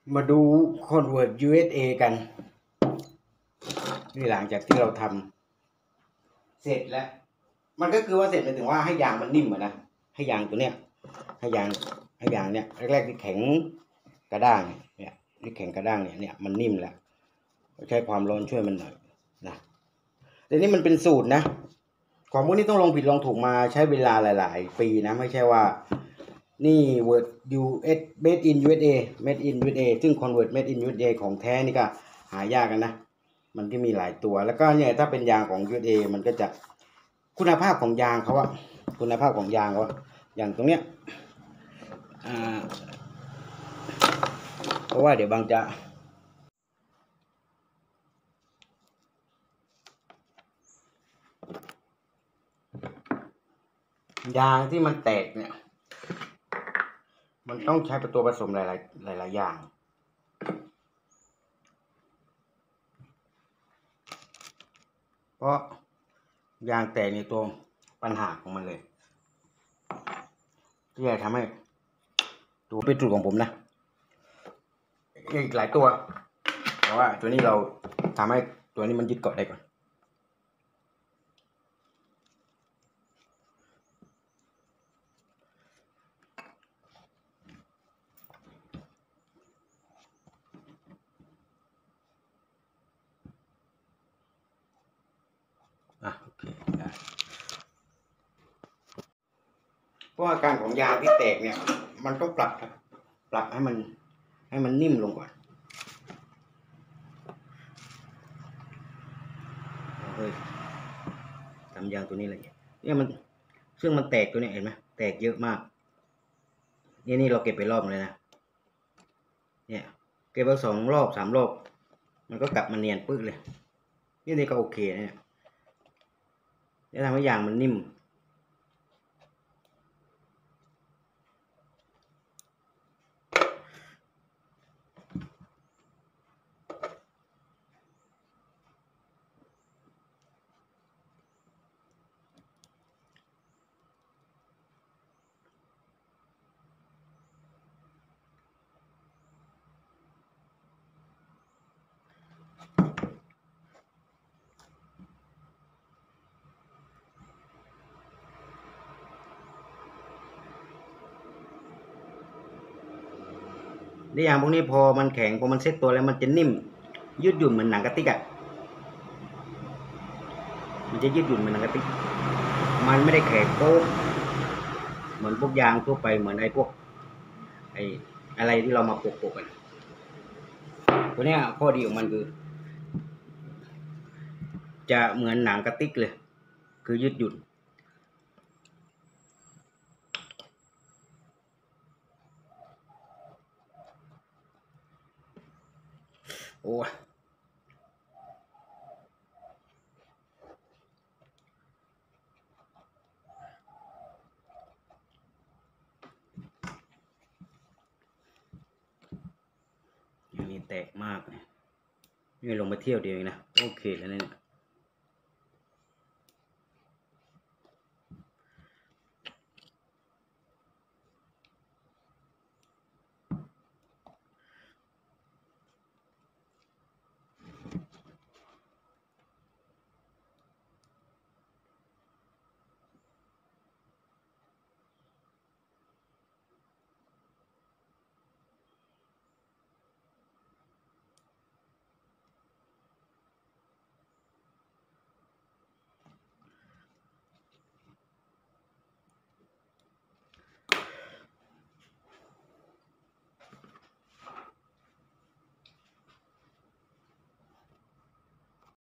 มาดู Convert USA กันนี่หลังจากที่เราทำเสร็จแล้วมันก็คือว่าเสร็จหมายถึงว่าให้ยางมันนิ่มนะให้ยางตัวเนี้ยให้ยางเนี่ยแรกๆที่แข็งกระด้างเนี่ยที่แข็งกระด้างเนี่ยมันนิ่มแล้วใช้ความร้อนช่วยมันหน่อยนะแต่นี่มันเป็นสูตรนะของพวกนี้ต้องลองผิดลองถูกมาใช้เวลาหลายๆปีนะไม่ใช่ว่านี่ Word US Made in USA Made in USA ซึ่ง Convert Made in USA ของแท้นี่ก็หายากกันนะมันก็มีหลายตัวแล้วก็เนี่ยถ้าเป็นยางของ USA มันก็จะคุณภาพของยางเขาอะคุณภาพของยางเขาอย่างตรงเนี้ยเพราะว่าเดี๋ยวบางจะยางที่มันแตกเนี่ยมันต้องใช้ตัวผสมหลายอย่างเพราะยางแตกในตัวปัญหาของมันเลยที่จะทำให้ตัวเป็นจุดของผมนะอีกหลายตัวแต่ว่าตัวนี้เราทำให้ตัวนี้มันยึดเกาะได้ก่อนโอเคได้เพราะอาการของยางที่แตกเนี่ยมันต้องปรับให้มันนิ่มลงก่อนทำยางตัวนี้ละเอียดเนี่ยมันซึ่งมันแตกตัวนี้เห็นไหมแตกเยอะมากนี่เราเก็บไปรอบเลยนะเนี่ยเก็บไป2 รอบ 3 รอบมันก็กลับมาเนียนปึ๊กเลยนี่ก็โอเคเนี่ยจะทำให้ยางมันนิ่มนี่ยางพวกนี้พอมันแข็งพอมันเซ็ตตัวแล้วมันจะนิ่มยืดหยุ่นเหมือนหนังกระติกอะมันจะยืดหยุ่นเหมือนหนังกระติกมันไม่ได้แข็งโป๊กเหมือนพวกยางทั่วไปเหมือนพวกอะไรที่เรามาโปะกันตัวนี้ข้อดีของมันคือจะเหมือนหนังกระติกเลยคือยืดหยุ่นโอ้อย่างนี้แตกมากนี่ลงมาเที่ยวเดียวเองนะโอเคแล้วเนี่ย